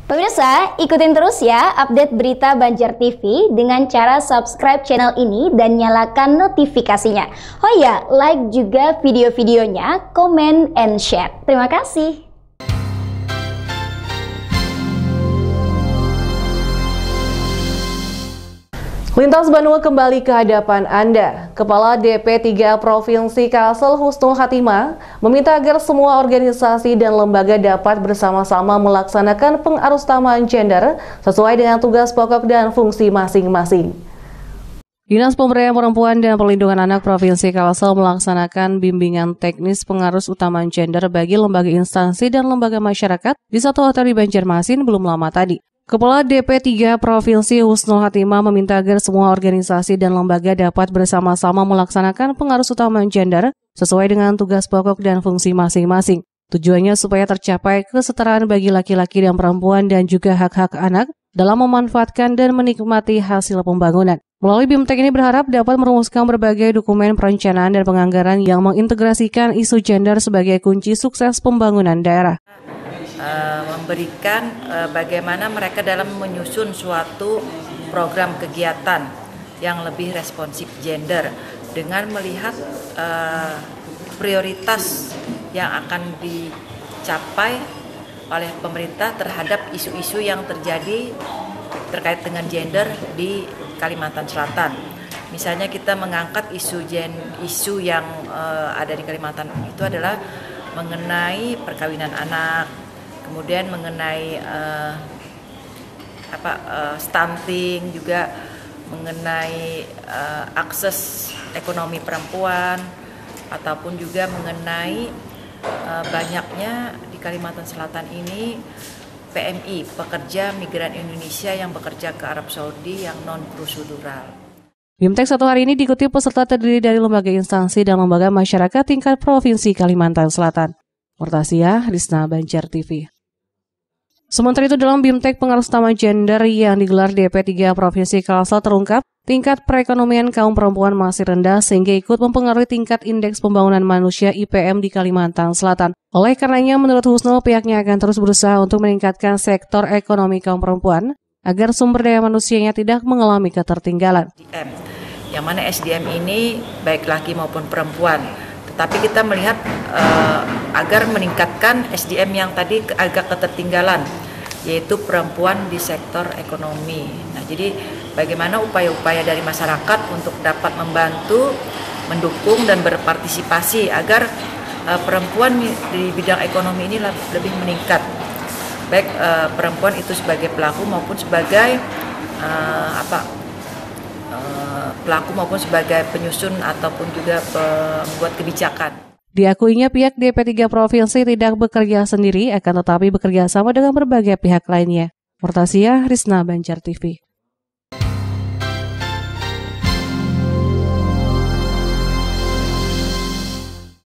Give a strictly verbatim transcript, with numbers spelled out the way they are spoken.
Pemirsa, ikutin terus ya update berita Banjar T V dengan cara subscribe channel ini dan nyalakan notifikasinya. Oh ya, like juga video-videonya, comment and share. Terima kasih. Lintas Bandung kembali ke hadapan Anda. Kepala D P tiga Provinsi Kalsel Husnul Khatimah meminta agar semua organisasi dan lembaga dapat bersama-sama melaksanakan pengarusutamaan gender sesuai dengan tugas pokok dan fungsi masing-masing. Dinas Pemberdayaan Perempuan dan Perlindungan Anak Provinsi Kalsel melaksanakan bimbingan teknis pengarus utamaan gender bagi lembaga instansi dan lembaga masyarakat di satu hotel di Banjarmasin belum lama tadi. Kepala D P tiga Provinsi Husnul Khatimah meminta agar semua organisasi dan lembaga dapat bersama-sama melaksanakan pengarusutamaan gender sesuai dengan tugas pokok dan fungsi masing-masing. Tujuannya supaya tercapai kesetaraan bagi laki-laki dan perempuan dan juga hak-hak anak dalam memanfaatkan dan menikmati hasil pembangunan. Melalui BIMTEK ini berharap dapat merumuskan berbagai dokumen perencanaan dan penganggaran yang mengintegrasikan isu gender sebagai kunci sukses pembangunan daerah. Uh, memberikan uh, bagaimana mereka dalam menyusun suatu program kegiatan yang lebih responsif gender dengan melihat uh, prioritas yang akan dicapai oleh pemerintah terhadap isu-isu yang terjadi terkait dengan gender di Kalimantan Selatan. Misalnya kita mengangkat isu gen, isu yang uh, ada di Kalimantan itu adalah mengenai perkawinan anak, kemudian mengenai uh, apa uh, stunting, juga mengenai uh, akses ekonomi perempuan, ataupun juga mengenai uh, banyaknya di Kalimantan Selatan ini P M I, pekerja migran Indonesia yang bekerja ke Arab Saudi yang non prosedural. BIMTEK satu hari ini diikuti peserta terdiri dari lembaga instansi dan lembaga masyarakat tingkat Provinsi Kalimantan Selatan. Murtasia, Rizna, Banjar T V. Sementara itu dalam BIMTEK pengarusutamaan gender yang digelar D P tiga Provinsi Kalsel terungkap tingkat perekonomian kaum perempuan masih rendah sehingga ikut mempengaruhi tingkat indeks pembangunan manusia I P M di Kalimantan Selatan. Oleh karenanya menurut Husnul pihaknya akan terus berusaha untuk meningkatkan sektor ekonomi kaum perempuan agar sumber daya manusianya tidak mengalami ketertinggalan. Yang mana S D M ini baik laki maupun perempuan. Tapi kita melihat uh, agar meningkatkan S D M yang tadi agak ketertinggalan, yaitu perempuan di sektor ekonomi. Nah, jadi bagaimana upaya-upaya dari masyarakat untuk dapat membantu, mendukung dan berpartisipasi agar uh, perempuan di bidang ekonomi ini lebih meningkat. Baik uh, perempuan itu sebagai pelaku maupun sebagai uh, apa? pelaku maupun sebagai penyusun ataupun juga pembuat kebijakan. Diakuinya pihak D P tiga Provinsi tidak bekerja sendiri, akan tetapi bekerja sama dengan berbagai pihak lainnya. Murtasia, Rizna, Banjar T V.